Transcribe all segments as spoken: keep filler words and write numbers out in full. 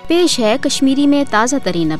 پیش ہے کشمیری میں تازہ ترین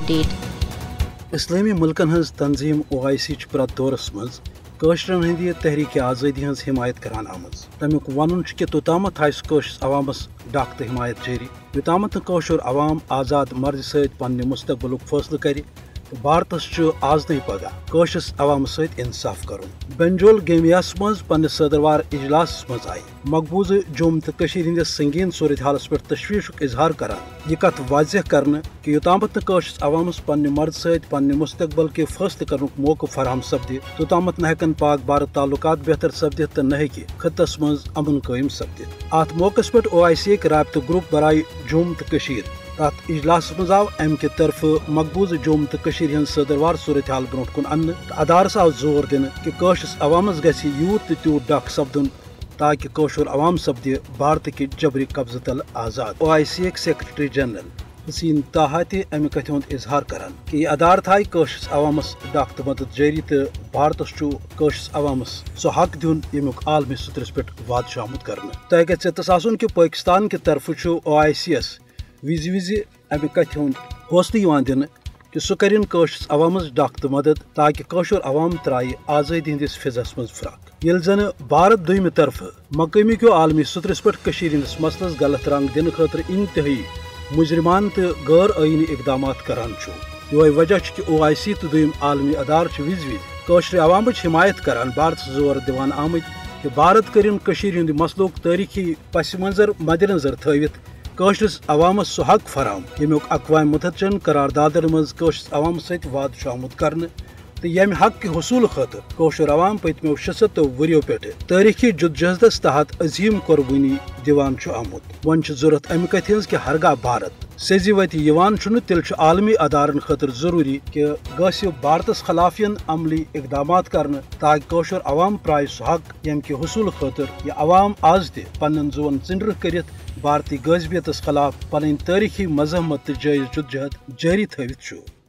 اپڈیٹ۔ اسلامی ملکن ہز تنظیم او آئی سی پرت دورس مز کاشرن ہندی تحریک آزادی ہز حمایت کران آمز۔ تمیک ون کہ توتامت آس کاشرس عوامس ڈاک تو حمایت جاری، یوتامت کاشر عوام آزاد مرضی ست پنہ مستقبل فیصلہ کر بھارتس آز نہیں پگہ کاشرس عوام ست انصاف کرن۔ بنجول گیمیاس مز پنہ صدروار اجلاس مز آئی مقبوضہ جوم تو ہندس سنگین صورت حالس پہ تشویش اظہار کران یہ کت واضح کرنا کہ یوتامت کاشرس عوامس پنہ مرض ست پنہ مستقبل کے فیصلہ کرنک موقع فراہم سپدِ توتامت نہ ہیکن پاک بھارت تعلقات بہتر سپدت تو نہ ہیکہ خطس مز امن قائم سپدت۔ ات موقع پہ او آئی سی رابطہ گروپ برائے جوم تو تات اجلاس مز آو ام کہ طرف مقبوضہ جوم تو ہند صدروار صورت حال برو کن ان ادارس آو زور دن کہ کاشرس عوامس گھ یوت تو تیوت ڈاک سپدن تاکہ کاشر عوام سپدِ بھارت کہ جبری قبضہ تل آزاد۔ O I C secretary general Hissein Taha تہ امہ کتھ ہند اظہار کران کہ یہ ادار تھائے کاشرس عوامس ڈاک تو مدد جاری تو بھارتس کاشرس عوامس سہ حق دن یمیک عالمی سطرس پہ وعدہ آمت کرنے۔ تہ گژھِ ژےٚ آسن کہ پاکستان کہ طرف او آئی سی یس وز وز امہ کتھ ہند حوصلہ دن کہ سہ کرن کاشرس عوامس ڈاک تو مدد تاکہ کاشر عوام ترائے آزادی ہندس فضس مز فراق۔ یل زن بھارت دویمہ طرف مقامی کیو عالمی سطرس پہ ہندس مسلس غلط رنگ دن خاطر انتہائی مجرمان تو غیر آئینی اقدامات کران یہ وجہ کہ او آئی سی تو دویم عالمی ادار وز وز کاشر عوامچ حمایت کران بھارت زور دیوان آمت کہ بھارت کرن ہند مسلوک تاریخی پس منظر مد نظر تھوت کاشرس عوامس سہ حق فراہم یمیک اقوام متحدہ قراردادن مز کاشرس عوام ست وعدہ آمت کرنے تو یم حق کے حصول خاطر کاشر عوام پتمو شیست وریو پہ تاریخی جدوجہدس تحت عظیم قربانی دیوان آمت۔ ون ضرورت امہ کتھ ہز کہ ہرگاہ بھارت سیزی وت تیل عالمی ادارن خاطر ضروری کہ گھس بھارتس خلاف عملی اقدامات کرنے تاکہ کاشر عوام پرائے سہ حق یم کہ حصول خاطر یہ عوام آز تہ پنن زون ژنڈر کرت بھارتی غازبیتس خلاف پن تاریخی مذمت تو جائز جدوجہد جاری تھوت۔